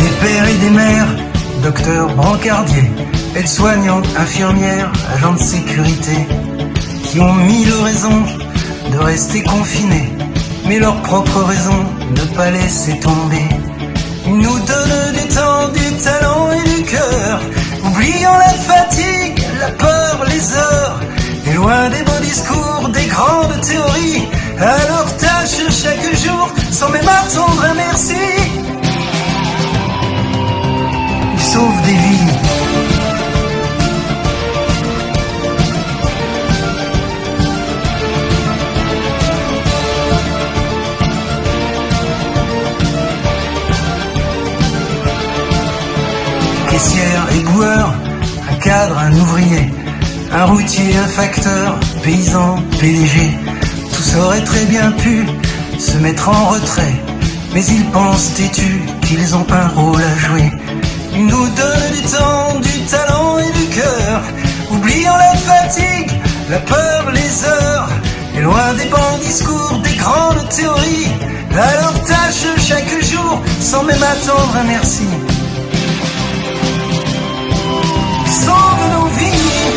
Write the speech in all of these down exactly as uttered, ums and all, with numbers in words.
des pères et des mères, docteurs, brancardiers, aides-soignants, infirmières, agents de sécurité, qui ont mille raisons de rester confinés, mais leur propre raison de ne pas laisser tomber. Ils nous donnent du temps, du talent et du cœur, oubliant la fatigue, la peur, les heures, et loin des beaux discours, des grandes théories, à leur tâche chaque jour, sans même attendre un merci. Ils sauvent des vies. Caissière, éboueur, un cadre, un ouvrier, un routier, un facteur, paysan, P D G, tous auraient très bien pu se mettre en retrait, mais ils pensent têtus qu'ils ont un rôle à jouer. Ils nous donnent du temps, du talent et du cœur, oubliant la fatigue, la peur, les heures, et loin des bancs discours, des grandes théories, à leur tâche chaque jour, sans même attendre un merci. Sauve nos vies.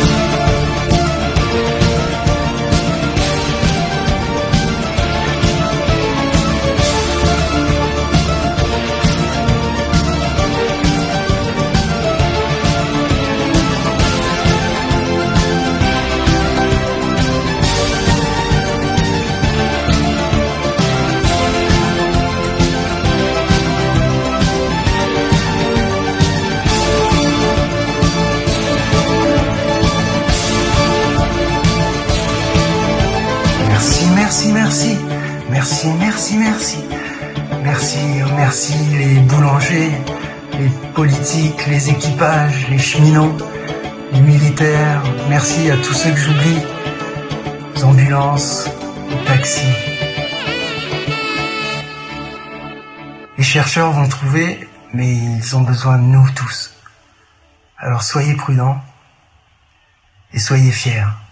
Merci, merci, merci, merci, merci, merci, oh merci les boulangers, les politiques, les équipages, les cheminots, les militaires, merci à tous ceux que j'oublie, les ambulances, les taxis. Les chercheurs vont trouver, mais ils ont besoin de nous tous. Alors soyez prudents et soyez fiers.